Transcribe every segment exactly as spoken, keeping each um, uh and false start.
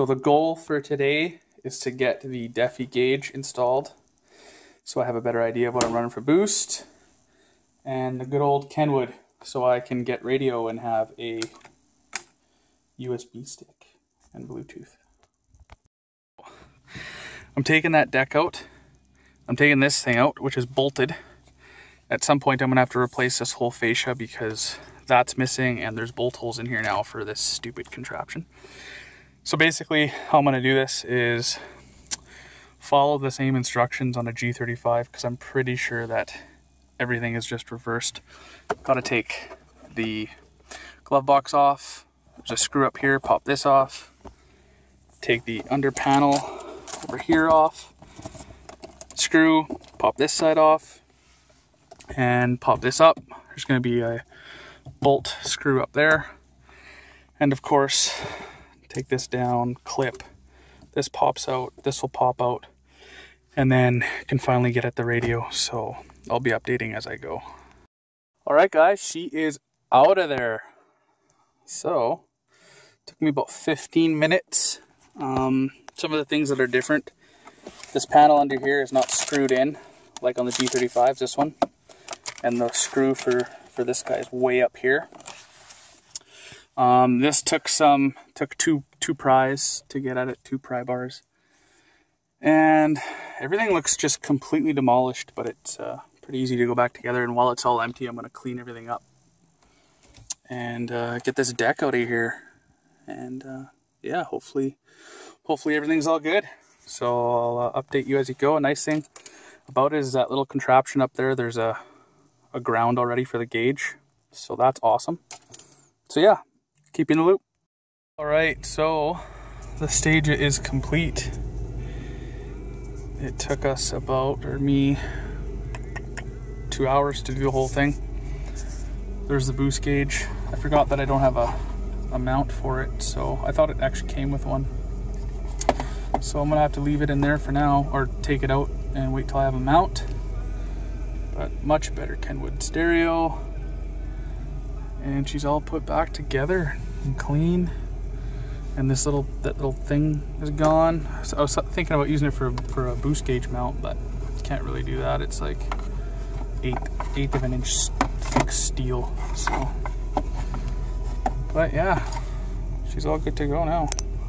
So the goal for today is to get the Defi gauge installed so I have a better idea of what I'm running for boost, and the good old Kenwood so I can get radio and have a U S B stick and Bluetooth. I'm taking that deck out. I'm taking this thing out, which is bolted. At some point I'm gonna have to replace this whole fascia because that's missing and there's bolt holes in here now for this stupid contraption. So basically how I'm gonna do this is follow the same instructions on a G thirty-five because I'm pretty sure that everything is just reversed. Gotta take the glove box off. There's a screw up here, pop this off. Take the under panel over here off. Screw, pop this side off, and pop this up. There's gonna be a bolt screw up there. And of course, take this down, clip. This pops out, this will pop out, and then can finally get at the radio. So I'll be updating as I go. All right, guys, she is out of there. So took me about fifteen minutes. Um, some of the things that are different. This panel under here is not screwed in like on the G thirty-fives, this one. And the screw for, for this guy is way up here. Um, this took some, took two, two pries to get at it, two pry bars. And everything looks just completely demolished, but it's uh, pretty easy to go back together. And while it's all empty, I'm gonna clean everything up and uh, get this deck out of here. And uh, yeah, hopefully, hopefully everything's all good. So I'll uh, update you as you go. A nice thing about it is that little contraption up there, there's a, a ground already for the gauge. So that's awesome. So yeah, keep you in the loop. All right, so the stagea is complete. It took us about, or me, two hours to do the whole thing. There's the boost gauge. I forgot that I don't have a, a mount for it, so I thought it actually came with one. So I'm gonna have to leave it in there for now, or take it out and wait till I have a mount. But much better Kenwood stereo. And she's all put back together and clean. And this little that little thing is gone. So I was thinking about using it for for a boost gauge mount, but can't really do that. It's like eighth eighth of an inch thick steel. So, but yeah, she's all good to go now.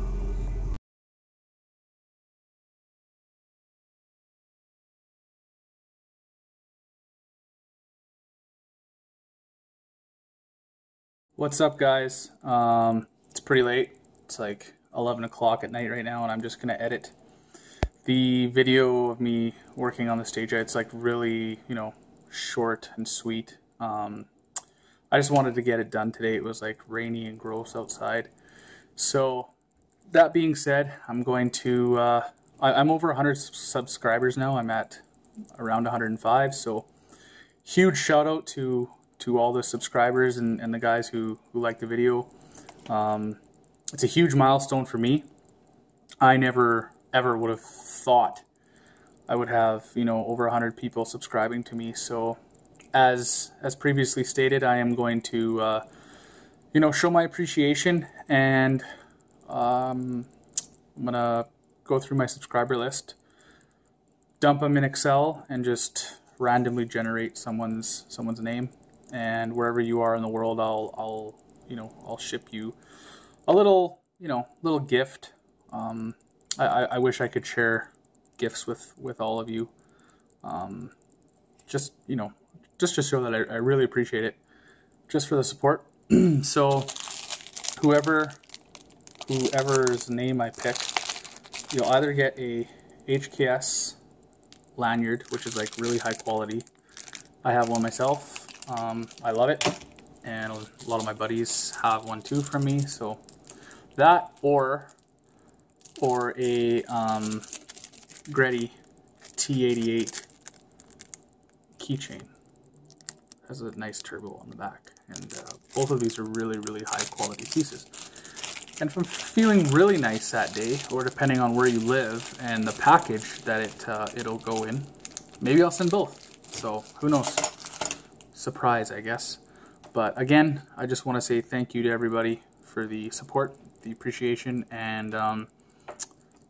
What's up, guys? Um, it's pretty late. It's like eleven o'clock at night right now, and I'm just gonna edit the video of me working on the stagea. It's like really, you know, short and sweet. Um, I just wanted to get it done today. It was like rainy and gross outside. So that being said, I'm going to, uh, I, I'm over one hundred subscribers now. I'm at around one hundred five. So huge shout out to to all the subscribers and, and the guys who, who like the video. Um, it's a huge milestone for me. I never ever would have thought I would have, you know, over one hundred people subscribing to me. So as as previously stated, I am going to uh, you know, show my appreciation, and um, I'm gonna go through my subscriber list, dump them in Excel, and just randomly generate someone's someone's name. And wherever you are in the world, I'll, I'll, you know, I'll ship you a little, you know, little gift. Um, I, I wish I could share gifts with, with all of you. Um, just, you know, just to show that I, I really appreciate it, just for the support. So whoever, whoever's name I pick, you'll either get a H K S lanyard, which is like really high quality. I have one myself. Um, I love it, and a lot of my buddies have one too from me. So that, or or a um, Greddy T eighty-eight keychain. Has a nice turbo on the back, and uh, both of these are really, really high quality pieces. And if I'm feeling really nice that day, or depending on where you live and the package that it uh, it'll go in, maybe I'll send both. So who knows? Surprise, I guess. But again, I just want to say thank you to everybody for the support, the appreciation, and um,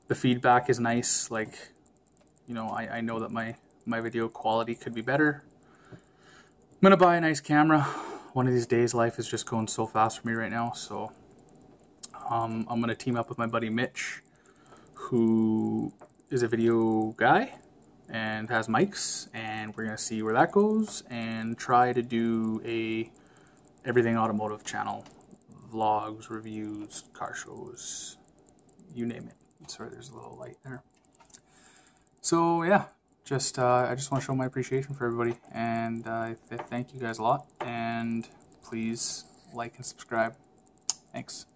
the feedback is nice. Like, you know, I, I know that my, my video quality could be better. I'm gonna buy a nice camera. One of these days, life is just going so fast for me right now. So um, I'm gonna team up with my buddy Mitch, who is a video guy and has mics, and we're gonna see where that goes and try to do a everything automotive channel. Vlogs, reviews, car shows, you name it. Sorry, there's a little light there. So yeah, just uh, I just want to show my appreciation for everybody, and uh, th thank you guys a lot, and please like and subscribe. Thanks.